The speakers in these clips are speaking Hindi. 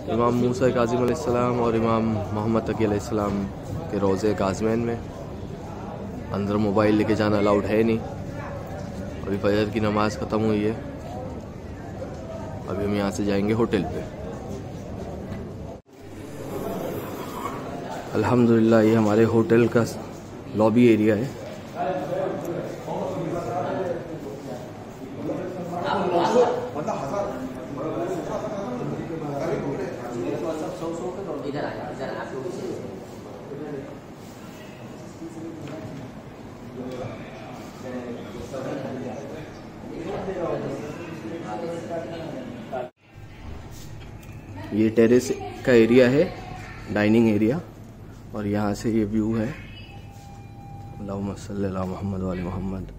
इमाम मूसा काज़िम अलैहिस्सलाम और इमाम मोहम्मद तकी अलैहिस्सलाम के रोज़े काज़मैन में। अंदर मोबाइल लेके जाना अलाउड है नहीं। अभी फजर की नमाज़ ख़त्म हुई है। अभी हम यहाँ से जाएंगे होटल पे। अल्हम्दुलिल्लाह ये हमारे होटल का लॉबी एरिया है। ये टेरेस का एरिया है, डाइनिंग एरिया, और यहाँ से ये व्यू है। अल्लाहुम्मा सल्ली अला मुहम्मद व आले मुहम्मद।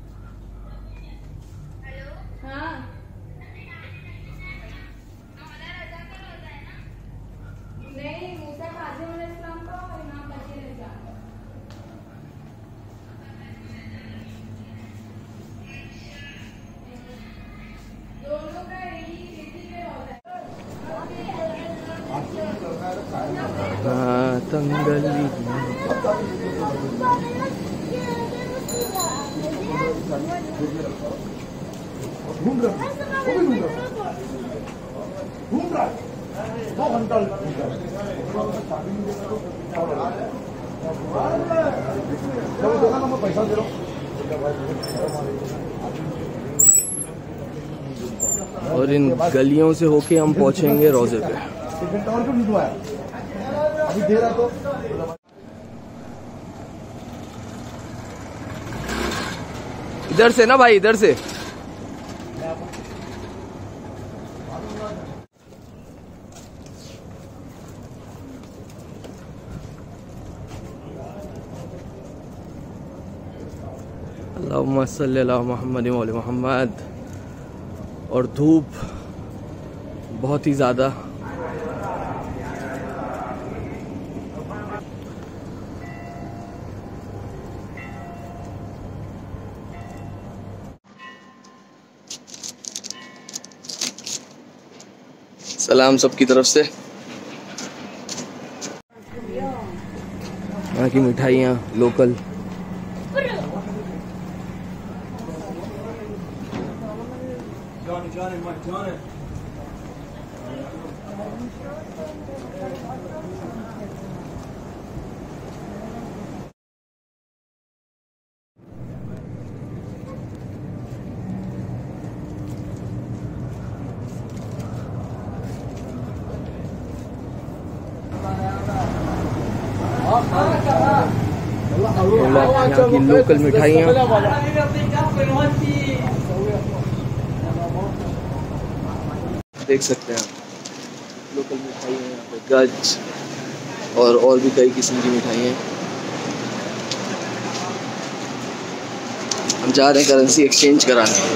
और इन गलियों से होके हम पहुंचेंगे रोजे पे। इधर से ना भाई, इधर से। अल्लाहुम्मा सल्ली अला मुहम्मद व आले मुहम्मद। और धूप बहुत ही ज़्यादा। सलाम सबकी तरफ से। यहाँ की मिठाइयाँ लोकल। यहाँ की लोकल मिठाइयाँ। देख सकते हैं आप लोकल मिठाइयाँ यहाँ पे, गज और भी कई किस्म की मिठाइयाँ। हम जा रहे हैं करेंसी एक्सचेंज कराने।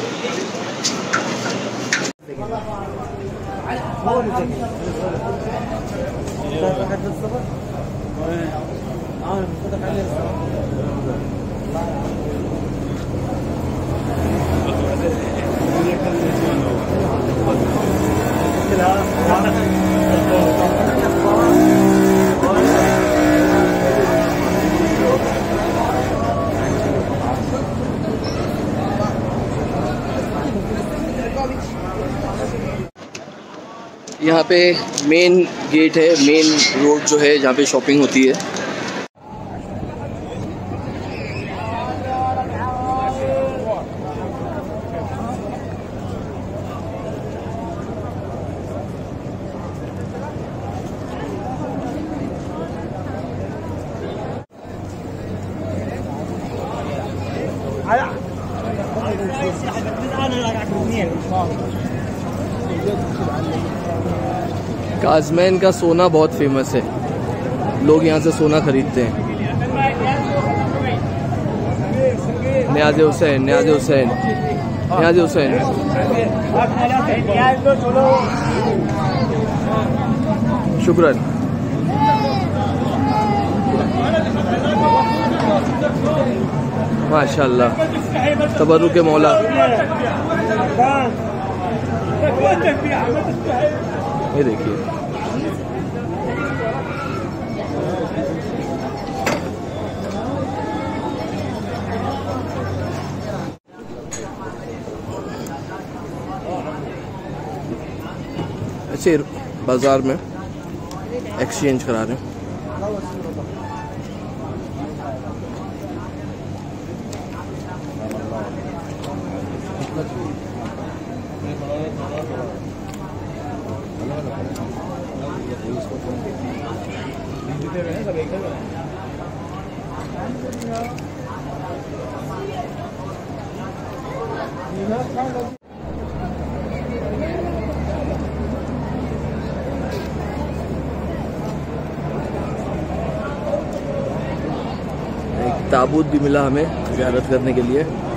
यहाँ पे मेन गेट है, मेन रोड जो है जहाँ पे शॉपिंग होती है। काज़मैन का सोना बहुत फेमस है, लोग यहाँ से सोना खरीदते हैं। न्याज़ हुसैन, न्याज़ हुसैन, न्याज़ हुसैन। शुक्रान। माशाल्लाह, तबरुक मौला। ये देखिए से बाज़ार में एक्सचेंज करा रहे हैं। एक ताबूत भी मिला हमें ज़ियारत करने के लिए।